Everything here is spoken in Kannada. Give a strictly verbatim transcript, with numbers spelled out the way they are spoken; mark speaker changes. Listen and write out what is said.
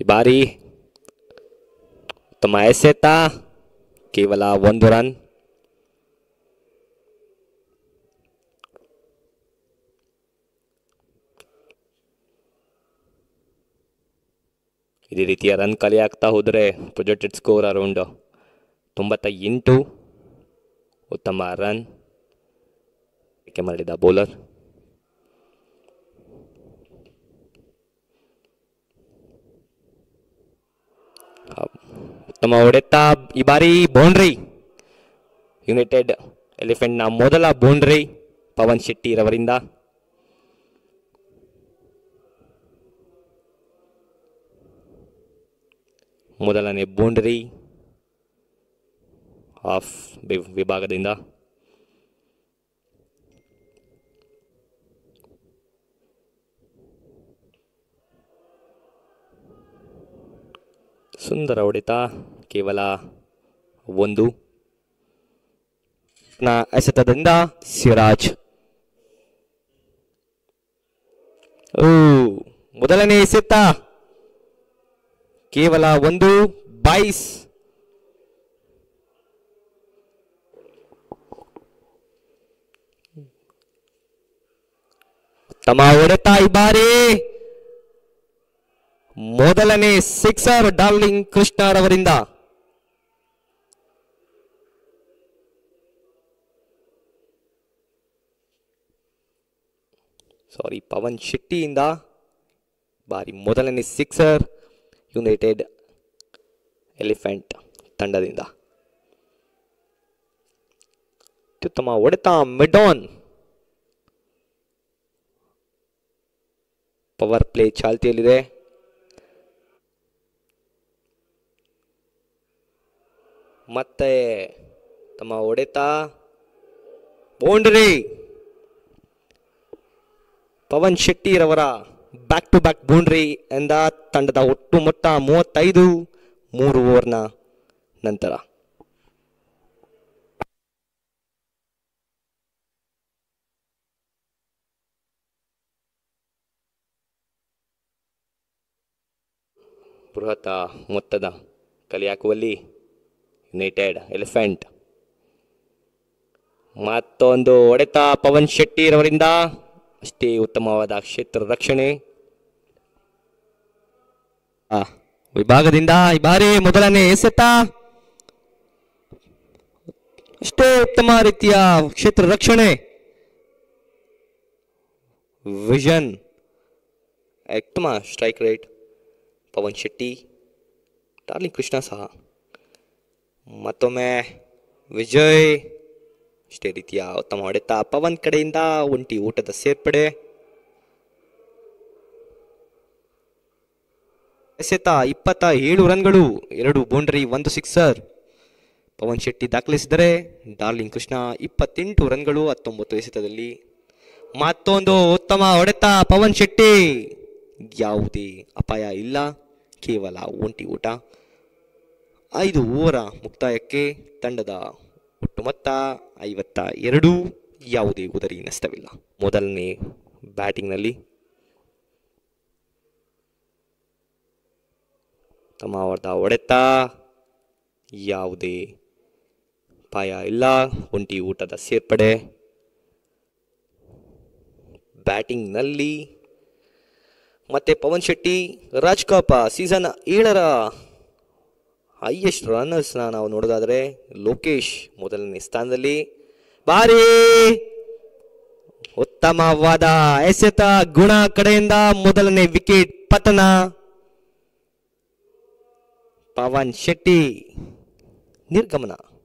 Speaker 1: ಬಾರಿ ಉತ್ತಮ ಎಸೆತ, ಕೇವಲ ಒಂದು ರನ್. ಇದೇ ರೀತಿಯ ರನ್ ಖಾಲಿ ಆಗ್ತಾ ಹೋದರೆ ಪ್ರೊಜೆಕ್ಟೆಡ್ ಸ್ಕೋರ್ ಅರೌಂಡ್ ತೊಂಬತ್ತ ಎಂಟು. ಉತ್ತಮ ರನ್ ಏಕೆ ಮಾಡಿದ ಬೌಲರ್. ಉತ್ತಮ ಹೊಡೆತ, ಈ ಬಾರಿ ಬೌಂಡ್ರಿ. ಯುನೈಟೆಡ್ ಎಲಿಫೆಂಟ್ನ ಮೊದಲ ಬೌಂಡ್ರಿ ಪವನ್ ಶೆಟ್ಟಿ ರವರಿಂದ. ಮೊದಲನೇ ಬೌಂಡ್ರಿ ಆಫ್ ವಿಭಾಗದಿಂದ. ಸುಂದರ ಹೊಡೆತ, ಕೇವಲ ಒಂದು. ಎಸೆತದಿಂದ ಸಿರಾಜ್. ಓ ಮೊದಲನೇ ಎಸೆತ, ಕೇವಲ ಒಂದು. ಬೈಸ್ ಉತ್ತಮ ಹೊಡೆತ, ಈ ಬಾರಿ ಮೊದಲನೇ ಸಿಕ್ಸರ್ ಡಾರ್ಲಿಂಗ್ ಕೃಷ್ಣರವರಿಂದ. ಸಾರಿ ಪವನ್ ಶೆಟ್ಟಿಯಿಂದ ಬಾರಿ ಮೊದಲನೇ ಸಿಕ್ಸರ್ ಯುನೈಟೆಡ್ ಎಲಿಫೆಂಟ್ ತಂಡದಿಂದ. ಅತ್ಯುತ್ತಮ ಹೊಡೆತ, ಮಿಡಾನ್. ಪವರ್ ಪ್ಲೇ ಚಾಲ್ತಿಯಲ್ಲಿದೆ. ಮತ್ತೆ ತಮ್ಮ ಹೊಡೆತ, ಬೌಂಡ್ರಿ. ಪವನ್ ಶೆಟ್ಟಿರವರ ಬ್ಯಾಕ್ ಟು ಬ್ಯಾಕ್ ಬೌಂಡ್ರಿ ಎಂದ ತಂಡದ ಒಟ್ಟು ಮೊತ್ತ ಮೂವತ್ತೈದು ಮೂರು ಓವರ್ನ ನಂತರ. ಬೃಹತ್ ಮೊತ್ತದ ಕಲೆ ಹಾಕುವಲ್ಲಿ ಯುನೈಟೆಡ್ ಎಲಿಫೆಂಟ್. ಮತ್ತೊಂದು ಹೊಡೆತ ಪವನ್ ಶೆಟ್ಟಿರವರಿಂದ, ಅಷ್ಟೇ ಉತ್ತಮವಾದ ಕ್ಷೇತ್ರ ರಕ್ಷಣೆ ವಿಭಾಗದಿಂದ. ಈ ಬಾರಿ ಮೊದಲನೇ ಎಸೆತ, ಅಷ್ಟೇ ಉತ್ತಮ ರೀತಿಯ ಕ್ಷೇತ್ರ ರಕ್ಷಣೆ. ವಿಷನ್, ಉತ್ತಮ strike rate Pavan Shetty. Darling Krishna ಸಹ ಮತ್ತೊಮ್ಮೆ ವಿಜಯ್. ಅಷ್ಟೇ ರೀತಿಯ ಉತ್ತಮ ಹೊಡೆತ ಪವನ್ ಕಡೆಯಿಂದ. ಒಂಟಿ ಊಟದ ಸೇರ್ಪಡೆ. ಎಸೆತ ಇಪ್ಪತ್ತ ಏಳು ರನ್ಗಳು, ಎರಡು ಬೌಂಡ್ರಿ, ಒಂದು ಸಿಕ್ಸರ್ ಪವನ್ ಶೆಟ್ಟಿ ದಾಖಲಿಸಿದರೆ, ಡಾರ್ಲಿಂಗ್ ಕೃಷ್ಣ ಇಪ್ಪತ್ತೆಂಟು ರನ್ಗಳು ಹತ್ತೊಂಬತ್ತು ಎಸೆತದಲ್ಲಿ. ಮತ್ತೊಂದು ಉತ್ತಮ ಹೊಡೆತ ಪವನ್ ಶೆಟ್ಟಿ, ಯಾವುದೇ ಅಪಾಯ ಇಲ್ಲ, ಕೇವಲ ಒಂಟಿ ಊಟ. ಐದು ಓವರ ಮುಕ್ತಾಯಕ್ಕೆ ತಂಡದ ಒಟ್ಟು ಮೊತ್ತ ಐವತ್ತ ಎರಡು, ಯಾವುದೇ ಉದರಿ ನಷ್ಟವಿಲ್ಲ. ಮೊದಲನೇ ಬ್ಯಾಟಿಂಗ್ನಲ್ಲಿ ತಮ್ಮವರ್ದ ಹೊಡೆತ, ಯಾವುದೇ ಅಪಾಯ ಇಲ್ಲ, ಒಂಟಿ ಊಟದ ಸೇರ್ಪಡೆ. ಬ್ಯಾಟಿಂಗ್ನಲ್ಲಿ ಮತ್ತೆ ಪವನ್ ಶೆಟ್ಟಿ. ರಾಜ್ ಕಪ್ ಸೀಸನ್ ಏಳರ ಹೈಯೆಸ್ಟ್ ರನ್ನರ್ಸ್ನ ನಾವು ನೋಡೋದಾದರೆ ಲೋಕೇಶ್ ಮೊದಲನೇ ಸ್ಥಾನದಲ್ಲಿ. ಬಾರಿ ಉತ್ತಮವಾದ ಎಸೆತ ಗುಣ ಕಡೆಯಿಂದ ಮೊದಲನೇ ವಿಕೆಟ್ ಪತನ. ಪವನ್ ಶೆಟ್ಟಿ ನಿರ್ಗಮನ.